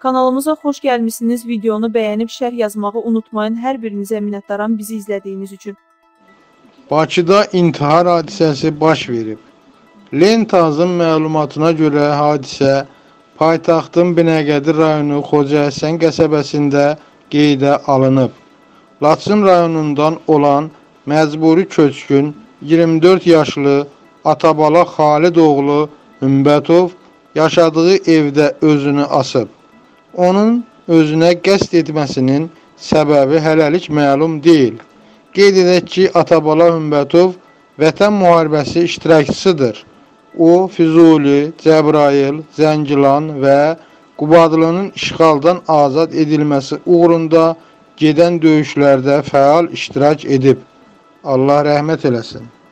Kanalımıza xoş gəlmişsiniz. Videonu bəyənib şərh yazmağı unutmayın. Hər birinizə minnətdaram bizi izlədiyiniz üçün. Bakıda intihar hadisəsi baş verib. Lentazın məlumatına görə hadisə paytaxtın Binəqədi rayonu Xocahəsən qəsəbəsində qeydə alınıb. Laçın rayonundan olan məcburi köçkün 24 yaşlı Atabala Xalid oğlu Ümbətov yaşadığı evdə özünü asıb. Onun özünə qəsd etməsinin səbəbi hələlik məlum deyil. Qeyd edək ki, Atabala Ümbətov Vətən müharibəsi iştirakçısıdır. O, Füzuli, Cəbrayıl, Zəngilan və Qubadlının işğaldan azad edilməsi uğrunda gedən döyüşlərdə fəal iştirak edib. Allah rəhmət eləsin.